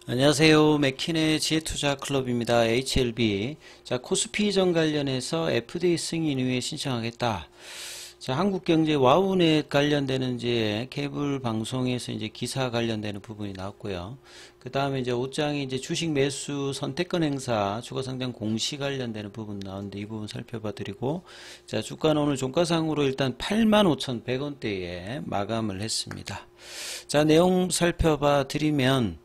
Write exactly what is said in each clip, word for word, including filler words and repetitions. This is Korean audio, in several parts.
안녕하세요. 맥킨의 지혜투자 클럽입니다. 에이치엘비. 자, 코스피 이전 관련해서 에프디에이 승인 이후에 신청하겠다. 자, 한국경제 와우넷 관련되는 이제 케이블 방송에서 이제 기사 관련되는 부분이 나왔고요. 그 다음에 이제 오 장이 이제 주식 매수 선택권 행사 추가상장 공시 관련되는 부분 나오는데 이 부분 살펴봐 드리고, 자, 주가는 오늘 종가상으로 일단 팔만 오천백 원대에 마감을 했습니다. 자, 내용 살펴봐 드리면,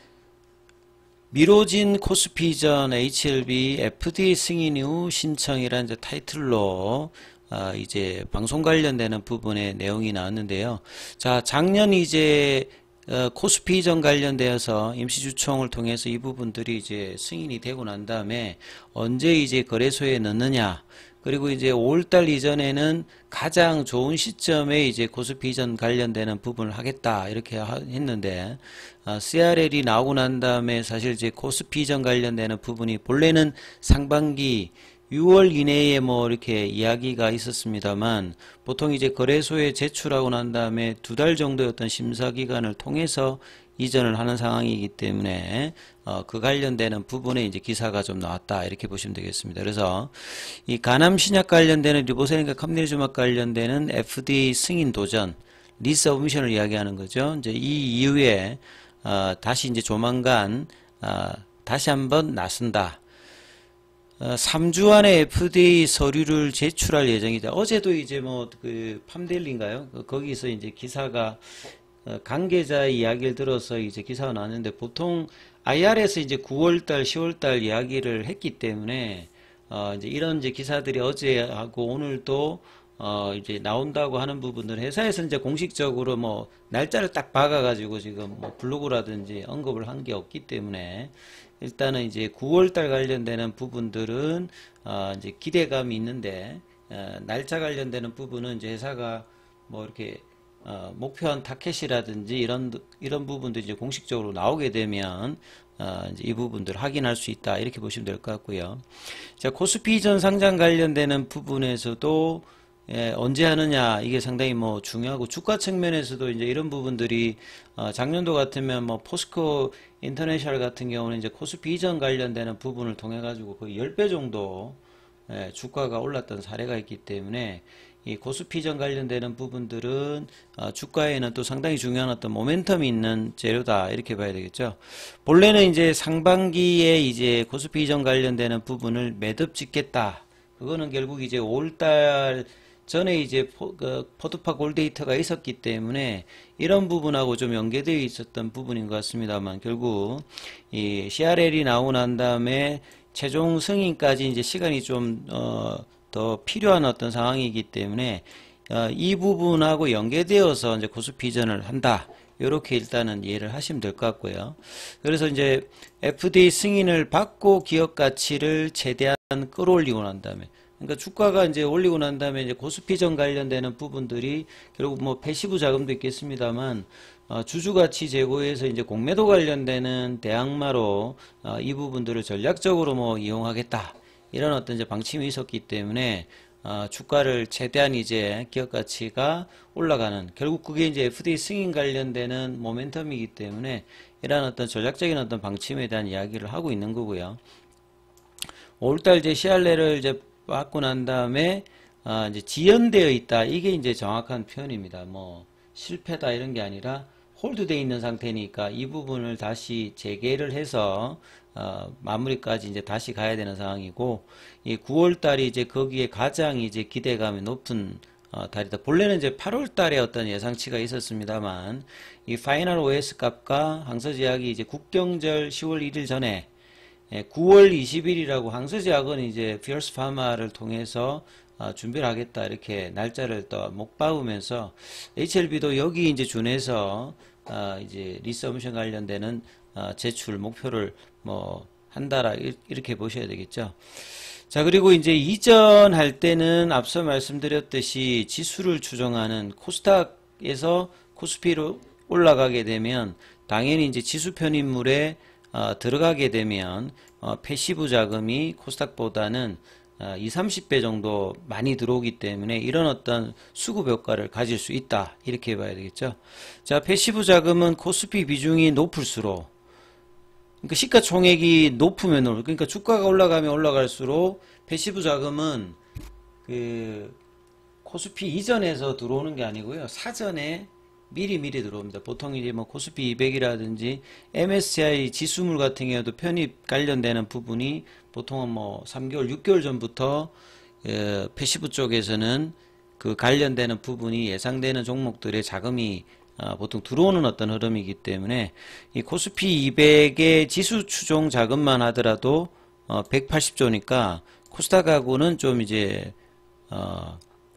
미뤄진 코스피 이전 에이치엘비 에프디에이 승인 이후 신청이라는 이제 타이틀로 아, 이제 방송 관련되는 부분의 내용이 나왔는데요. 자, 작년 이제 어, 코스피 이전 관련되어서 임시주총을 통해서 이 부분들이 이제 승인이 되고 난 다음에 언제 이제 거래소에 넣느냐, 그리고 이제 오월달 이전에는 가장 좋은 시점에 이제 코스피 이전 관련되는 부분을 하겠다 이렇게 했는데, 어, 씨알엘이 나오고 난 다음에 사실 이제 코스피 이전 관련되는 부분이 본래는 상반기 유월 이내에 뭐 이렇게 이야기가 있었습니다만, 보통 이제 거래소에 제출하고 난 다음에 두 달 정도의 어떤 심사 기간을 통해서 이전을 하는 상황이기 때문에 어, 그 관련되는 부분에 이제 기사가 좀 나왔다 이렇게 보시면 되겠습니다. 그래서 이 간암 신약 관련되는 리보세린과 캄리주막 관련되는 에프디에이 승인 도전 리서브미션을 이야기하는 거죠. 이제 이 이후에 어, 다시 이제 조만간 어, 다시 한번 나선다. 어, 삼 주 안에 에프디에이 서류를 제출할 예정이다. 어제도 이제 뭐 그 팜데일리인가요? 거기서 이제 기사가 어, 관계자의 이야기를 들어서 이제 기사가 나왔는데, 보통 아이알에서 이제 구월달, 시월달 이야기를 했기 때문에 어, 이제 이런 이제 기사들이 어제 하고 오늘도 어, 이제 나온다고 하는 부분들 회사에서 이제 공식적으로 뭐 날짜를 딱 박아가지고 지금 뭐 블로그라든지 언급을 한 게 없기 때문에 일단은 이제 구월달 관련되는 부분들은 어, 이제 기대감이 있는데, 어, 날짜 관련되는 부분은 이제 회사가 뭐 이렇게 어, 목표한 타켓이라든지 이런 이런 부분들이 이제 공식적으로 나오게 되면 어, 이제 이 부분들 확인할 수 있다 이렇게 보시면 될 것 같고요. 자, 코스피 이전 상장 관련되는 부분에서도 예, 언제 하느냐 이게 상당히 뭐 중요하고, 주가 측면에서도 이제 이런 부분들이 어, 작년도 같으면 뭐 포스코 인터내셔널 같은 경우는 이제 코스피 이전 관련되는 부분을 통해 가지고 거의 십 배 정도 예, 주가가 올랐던 사례가 있기 때문에 이 코스피 이전 관련되는 부분들은 어, 주가에는 또 상당히 중요한 어떤 모멘텀이 있는 재료다 이렇게 봐야 되겠죠. 본래는 이제 상반기에 이제 코스피 이전 관련되는 부분을 매듭 짓겠다. 그거는 결국 이제 오월달 전에 이제 포, 그 포트파 골데이터가 있었기 때문에 이런 부분하고 좀 연계되어 있었던 부분인 것 같습니다만, 결국 이 씨알엘이 나오고 난 다음에 최종 승인까지 이제 시간이 좀 어, 더 필요한 어떤 상황이기 때문에 어, 이 부분하고 연계되어서 이제 코스피 이전을 한다. 이렇게 일단은 이해를 하시면 될 것 같고요. 그래서 이제 에프디에이 승인을 받고 기업 가치를 최대한 끌어올리고 난 다음에, 그러니까 주가가 이제 올리고 난 다음에 이제 코스피 이전 관련되는 부분들이 결국 뭐 패시브 자금도 있겠습니다만, 어, 주주가치 제고에서 이제 공매도 관련되는 대항마로 어, 이 부분들을 전략적으로 뭐 이용하겠다. 이런 어떤 이제 방침이 있었기 때문에 어, 주가를 최대한 이제 기업 가치가 올라가는, 결국 그게 이제 에프디에이 승인 관련되는 모멘텀이기 때문에 이러한 어떤 전략적인 어떤 방침에 대한 이야기를 하고 있는 거고요. 오월달 이제 씨알엘을 이제 받고 난 다음에 어, 이제 지연되어 있다. 이게 이제 정확한 표현입니다. 뭐 실패다 이런 게 아니라 홀드되어 있는 상태니까 이 부분을 다시 재개를 해서 어, 마무리까지 이제 다시 가야 되는 상황이고, 이 구월달이 이제 거기에 가장 이제 기대감이 높은 어, 달이다. 본래는 이제 팔월달에 어떤 예상치가 있었습니다만, 이 파이널 오에스 값과 항서제약이 이제 국경절 시월 일일 전에 예, 구월 이십일이라고 항서제약은 이제 피어스 파마를 통해서 어, 준비를 하겠다 이렇게 날짜를 또 못 박으면서 에이치엘비도 여기 이제 준해서 어, 이제 리서브미션 관련되는 어, 제출 목표를 뭐 한다라 이렇게 보셔야 되겠죠. 자, 그리고 이제 이전할 때는 앞서 말씀드렸듯이 지수를 추정하는 코스닥에서 코스피로 올라가게 되면 당연히 이제 지수 편입물에 어, 들어가게 되면 어, 패시브 자금이 코스닥보다는 어, 이십, 삼십 배 정도 많이 들어오기 때문에 이런 어떤 수급 효과를 가질 수 있다 이렇게 봐야 되겠죠. 자, 패시브 자금은 코스피 비중이 높을수록 그러니까 시가총액이 높으면 올- 그러니까 주가가 올라가면 올라갈수록 패시브 자금은 그 코스피 이전에서 들어오는 게 아니고요. 사전에 미리 미리 들어옵니다. 보통 이제 뭐 코스피 이백이라든지 엠에스시아이 지수물 같은 경우도 편입 관련되는 부분이 보통은 뭐 삼 개월, 육 개월 전부터 어, 패시브 쪽에서는 그 관련되는 부분이 예상되는 종목들의 자금이 어, 보통 들어오는 어떤 흐름이기 때문에 이 코스피 이백의 지수 추종 자금만 하더라도 어, 백팔십 조니까 코스닥하고는 좀 이제 어,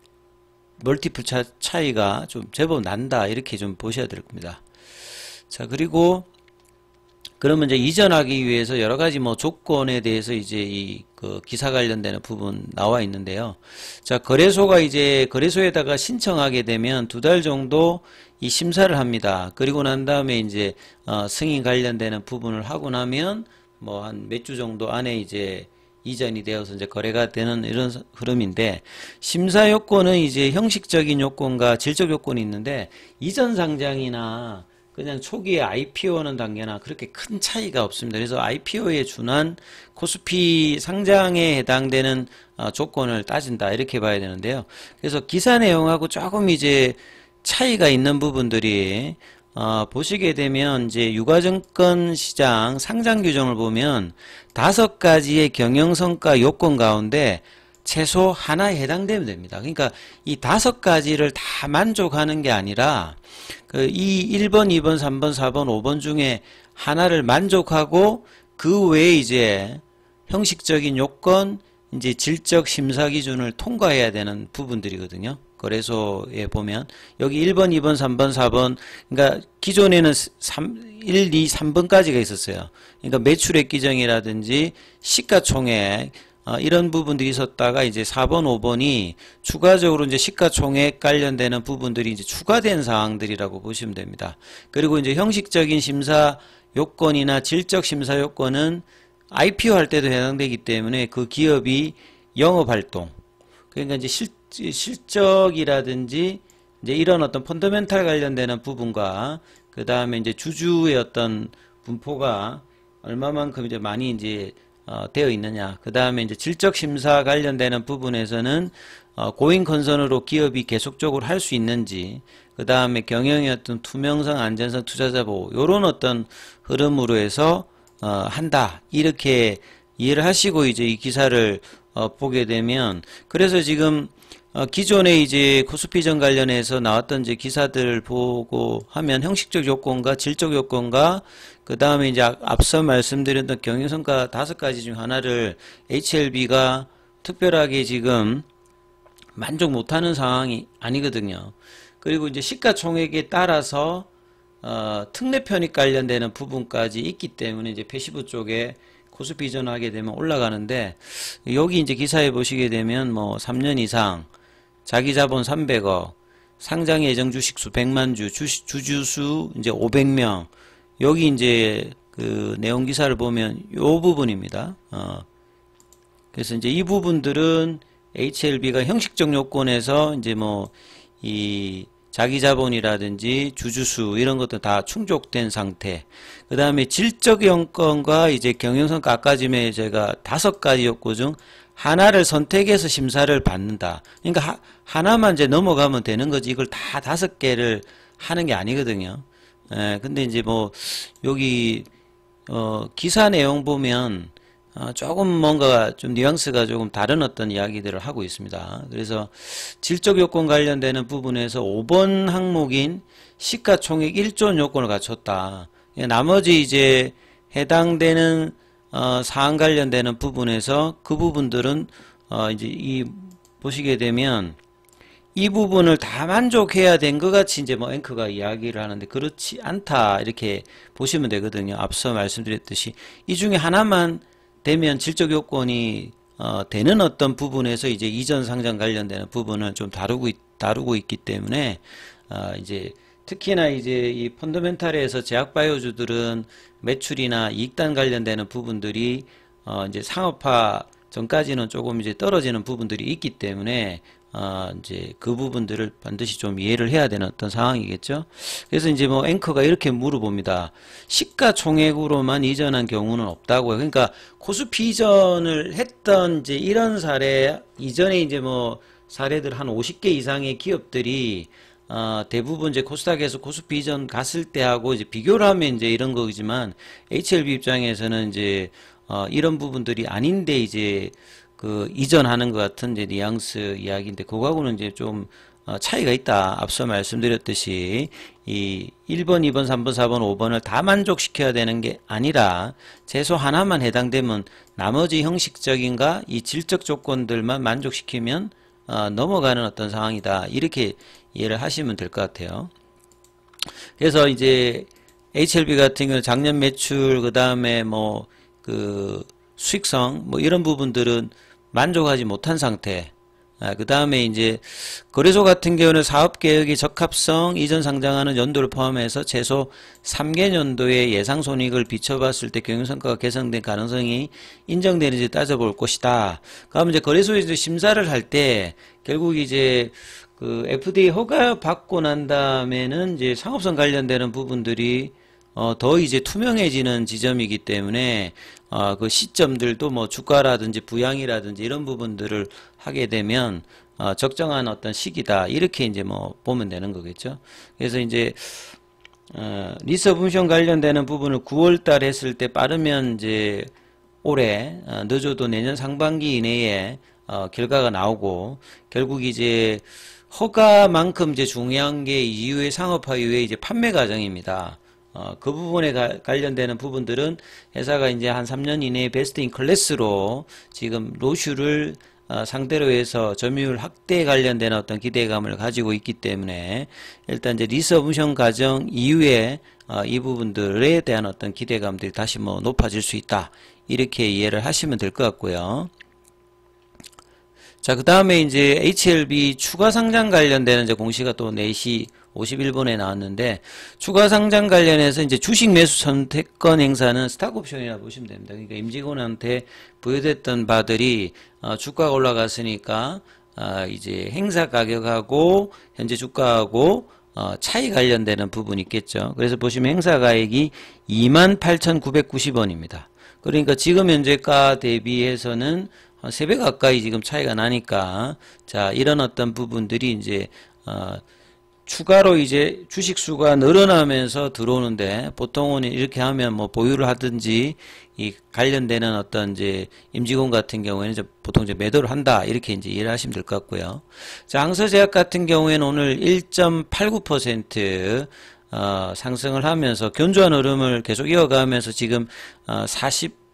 멀티플 차, 차이가 좀 제법 난다 이렇게 좀 보셔야 될 겁니다. 자, 그리고 그러면 이제 이전하기 위해서 여러 가지 뭐 조건에 대해서 이제 이 그 기사 관련되는 부분 나와 있는데요. 자, 거래소가 이제 거래소에다가 신청하게 되면 두 달 정도 이 심사를 합니다. 그리고 난 다음에 이제 어 승인 관련되는 부분을 하고 나면 뭐 한 몇 주 정도 안에 이제 이전이 되어서 이제 거래가 되는 이런 흐름인데, 심사 요건은 이제 형식적인 요건과 질적 요건이 있는데, 이전 상장이나 그냥 초기에 아이피오는 단계나 그렇게 큰 차이가 없습니다. 그래서 아이피오에 준한 코스피 상장에 해당되는 어, 조건을 따진다 이렇게 봐야 되는데요. 그래서 기사 내용하고 조금 이제 차이가 있는 부분들이 어, 보시게 되면 이제 유가증권 시장 상장 규정을 보면 다섯 가지의 경영성과 요건 가운데 최소 하나에 해당되면 됩니다. 그러니까 이 다섯 가지를 다 만족하는 게 아니라 그 이 일 번, 이 번, 삼 번, 사 번, 오 번 중에 하나를 만족하고 그 외에 이제 형식적인 요건, 이제 질적 심사 기준을 통과해야 되는 부분들이거든요. 거래소에 보면 여기 일 번, 이 번, 삼 번, 사 번, 그러니까 기존에는 삼, 일, 이, 삼 번까지가 있었어요. 그러니까 매출액 기정이라든지 시가총액 어, 이런 부분들이 있었다가 이제 사 번, 오 번이 추가적으로 이제 시가총액 관련되는 부분들이 이제 추가된 사항들이라고 보시면 됩니다. 그리고 이제 형식적인 심사 요건이나 질적 심사 요건은 아이피오 할 때도 해당되기 때문에 그 기업이 영업활동, 그러니까 이제 실, 실적이라든지 이제 이런 어떤 펀더멘탈 관련되는 부분과 그 다음에 이제 주주의 어떤 분포가 얼마만큼 이제 많이 이제 어, 되어 있느냐. 그 다음에 이제 질적 심사 관련되는 부분에서는 어, 고인 컨선으로 기업이 계속적으로 할 수 있는지, 그 다음에 경영의 어떤 투명성, 안전성, 투자자 보호, 요런 어떤 흐름으로 해서 어, 한다. 이렇게 이해를 하시고 이제 이 기사를 어, 보게 되면, 그래서 지금 어, 기존에 이제 코스피전 관련해서 나왔던 이제 기사들 보고 하면 형식적 요건과 질적 요건과 그 다음에 이제 앞서 말씀드렸던 경영성과 다섯 가지 중 하나를 에이치엘비가 특별하게 지금 만족 못하는 상황이 아니거든요. 그리고 이제 시가총액에 따라서 어, 특례 편입 관련되는 부분까지 있기 때문에 이제 패시브 쪽에 코스피 이전하게 되면 올라가는데, 여기 이제 기사에 보시게 되면 뭐 삼 년 이상, 자기 자본 삼백억, 상장 예정 주식수 백만 주, 주식, 주주수 이제 오백 명, 여기 이제 그 내용 기사를 보면 요 부분입니다. 어. 그래서 이제 이 부분들은 에이치엘비가 형식적 요건에서 이제 뭐 이 자기 자본이라든지 주주수 이런 것도 다 충족된 상태. 그 다음에 질적 요건과 이제 경영성과 아까 전에 제가 다섯 가지 요건 중 하나를 선택해서 심사를 받는다. 그러니까 하, 하나만 이제 넘어가면 되는 거지 이걸 다 다섯 개를 하는 게 아니거든요. 예, 근데 이제 뭐 여기 어 기사 내용 보면 어 조금 뭔가 좀 뉘앙스가 조금 다른 어떤 이야기들을 하고 있습니다. 그래서 질적 요건 관련되는 부분에서 오 번 항목인 시가총액 일 조 원 요건을 갖췄다. 나머지 이제 해당되는 어 사항 관련되는 부분에서 그 부분들은 어 이제 이 보시게 되면 이 부분을 다 만족해야 된 것 같이 이제 뭐 앵커가 이야기를 하는데 그렇지 않다 이렇게 보시면 되거든요. 앞서 말씀드렸듯이 이 중에 하나만 되면 질적 요건이 어 되는 어떤 부분에서 이제 이전 상장 관련되는 부분을 좀 다루고 있, 다루고 있기 때문에 어 이제 특히나 이제 이 펀더멘탈에서 제약바이오주들은 매출이나 이익단 관련되는 부분들이 어 이제 상업화 전까지는 조금 이제 떨어지는 부분들이 있기 때문에 어, 이제 그 부분들을 반드시 좀 이해를 해야 되는 어떤 상황이겠죠. 그래서 이제 뭐 앵커가 이렇게 물어봅니다. 시가총액으로만 이전한 경우는 없다고요. 그러니까 코스피 이전을 했던 이제 이런 사례, 이전에 이제 뭐 사례들 한 오십 개 이상의 기업들이 어, 대부분 이제 코스닥에서 코스피 이전 갔을 때하고 이제 비교를 하면 이제 이런 거지만 에이치엘비 입장에서는 이제 어, 이런 부분들이 아닌데 이제 그 이전하는 것 같은 이제 뉘앙스 이야기인데 그거하고는 이제 좀 어, 차이가 있다. 앞서 말씀드렸듯이 이 일 번, 이 번, 삼 번, 사 번, 오 번을 다 만족시켜야 되는 게 아니라 최소 하나만 해당되면 나머지 형식적인가 이 질적 조건들만 만족시키면 어, 넘어가는 어떤 상황이다. 이렇게 이해를 하시면 될 것 같아요. 그래서 이제 에이치엘비 같은 경우는 작년 매출 그 다음에 뭐 그 수익성 뭐 이런 부분들은 만족하지 못한 상태. 아, 그 다음에 이제 거래소 같은 경우는 사업계획의 적합성, 이전 상장하는 연도를 포함해서 최소 삼 개년도의 예상 손익을 비춰봤을 때 경영성과가 개선된 가능성이 인정되는지 따져볼 것이다. 그럼 이제 거래소에서 심사를 할 때 결국 이제 그 에프디에이 허가 받고 난 다음에는 이제 상업성 관련되는 부분들이 어, 더 이제 투명해지는 지점이기 때문에 어, 그 시점들도 뭐 주가라든지 부양이라든지 이런 부분들을 하게 되면 어, 적정한 어떤 시기다 이렇게 이제 뭐 보면 되는 거겠죠. 그래서 이제 어, 리서브 옵션 관련되는 부분을 구월 달 했을 때 빠르면 이제 올해 어, 늦어도 내년 상반기 이내에 어, 결과가 나오고 결국 이제 허가만큼 이제 중요한 게 이후의 상업화 이후에 이제 판매 과정입니다. 어, 그 부분에 가, 관련되는 부분들은 회사가 이제 한 삼 년 이내에 베스트 인 클래스로 지금 로슈를 어, 상대로 해서 점유율 확대에 관련된 어떤 기대감을 가지고 있기 때문에 일단 이제 리서브션 과정 이후에 어, 이 부분들에 대한 어떤 기대감들이 다시 뭐 높아질 수 있다. 이렇게 이해를 하시면 될 것 같고요. 자, 그 다음에 이제 에이치엘비 추가 상장 관련되는 이제 공시가 또 네 시 오십일 분에 나왔는데, 추가 상장 관련해서 이제 주식 매수 선택권 행사는 스탁 옵션이라 보시면 됩니다. 그러니까 임직원한테 부여됐던 바들이 어, 주가가 올라갔으니까 어, 이제 행사 가격하고 현재 주가하고 어, 차이 관련되는 부분이 있겠죠. 그래서 보시면 행사 가액이 이만 팔천구백구십 원입니다. 그러니까 지금 현재가 대비해서는 한 세 배 가까이 지금 차이가 나니까, 자, 이런 어떤 부분들이 이제, 어, 추가로 이제 주식 수가 늘어나면서 들어오는데, 보통은 이렇게 하면 뭐 보유를 하든지, 이 관련되는 어떤 이제 임직원 같은 경우에는 이제 보통 이제 매도를 한다. 이렇게 이제 이해를 하시면 될 것 같고요. 자, 항서제약 같은 경우에는 오늘 일 점 팔구 퍼센트, 어, 상승을 하면서 견조한 흐름을 계속 이어가면서 지금, 어, 사십사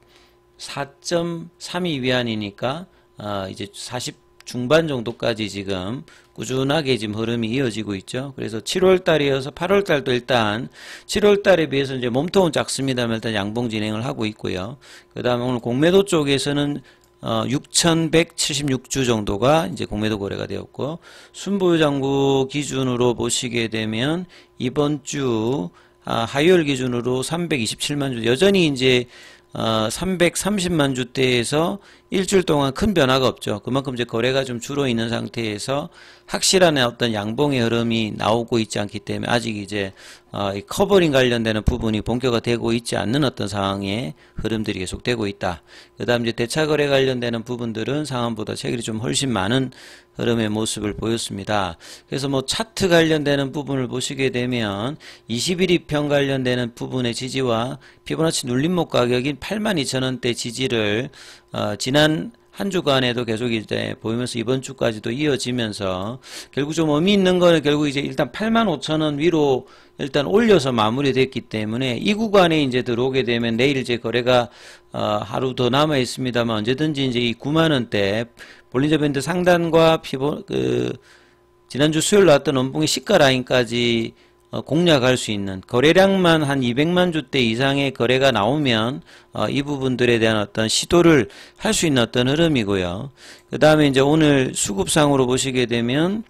점 삼이 위안이니까 어 이제 사십 중반 정도까지 지금 꾸준하게 지금 흐름이 이어지고 있죠. 그래서 칠월 달이어서 팔월 달도 일단 칠월 달에 비해서 이제 몸통은 작습니다만 일단 양봉 진행을 하고 있고요. 그 다음에 오늘 공매도 쪽에서는 어 육천백칠십육 주 정도가 이제 공매도 거래가 되었고, 순보유 잔고 기준으로 보시게 되면 이번 주 아, 화요일 기준으로 삼백이십칠만 주, 여전히 이제 어, 삼백삼십만 주대에서 일주일 동안 큰 변화가 없죠. 그만큼 이제 거래가 좀 줄어 있는 상태에서 확실한 어떤 양봉의 흐름이 나오고 있지 않기 때문에 아직 이제 어, 이 커버링 관련되는 부분이 본격화되고 있지 않는 어떤 상황의 흐름들이 계속되고 있다. 그 다음 이제 대차 거래 관련되는 부분들은 상한보다 체결이 좀 훨씬 많은 흐름의 모습을 보였습니다. 그래서 뭐 차트 관련되는 부분을 보시게 되면 이십일 이평 관련되는 부분의 지지와 피보나치 눌림목 가격인 팔만 이천 원대 지지를 어, 지난 한 주간에도 계속 이제 보이면서 이번 주까지도 이어지면서 결국 좀 의미 있는 거는 결국 이제 일단 팔만 오천 원 위로 일단 올려서 마무리됐기 때문에 이 구간에 이제 들어오게 되면 내일 이제 거래가 어, 하루 더 남아 있습니다만 언제든지 이제 이 구만 원대 볼린저 밴드 상단과 피보 그 지난주 수요일 나왔던 원봉의 시가 라인까지 어, 공략할 수 있는 거래량만 한 이백만 주대 이상의 거래가 나오면 어, 이 부분들에 대한 어떤 시도를 할 수 있는 어떤 흐름이고요. 그 다음에 이제 오늘 수급상으로 보시게 되면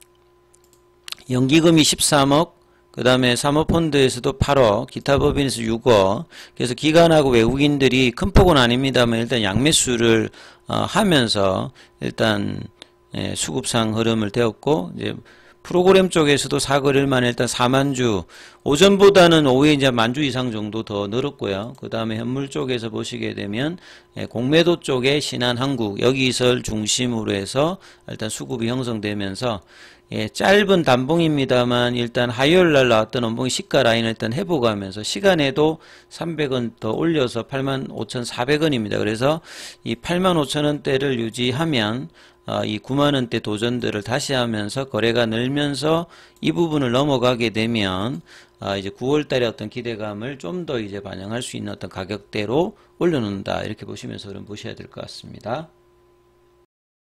연기금이 십삼억, 그 다음에 사모펀드에서도 팔억, 기타 법인에서 육억, 그래서 기관하고 외국인들이 큰 폭은 아닙니다만 일단 양매수를 어, 하면서 일단 예, 수급상 흐름을 떼었고, 이제 프로그램 쪽에서도 사거래일 만에 일단 사만 주, 오전보다는 오후에 이제 만 주 이상 정도 더 늘었고요. 그 다음에 현물 쪽에서 보시게 되면 예, 공매도 쪽에 신한한국, 여기서 중심으로 해서 일단 수급이 형성되면서 예, 짧은 단봉입니다만 일단 화요일 날 나왔던 원봉의 시가 라인을 일단 회복하면서 시간에도 삼백 원 더 올려서 팔만 오천사백 원입니다. 그래서 이 팔만 오천 원대를 유지하면 어, 이 구만 원대 도전들을 다시 하면서 거래가 늘면서 이 부분을 넘어가게 되면 아, 이제 구월 달에 어떤 기대감을 좀 더 이제 반영할 수 있는 어떤 가격대로 올려놓는다. 이렇게 보시면서 그럼 보셔야 될 것 같습니다.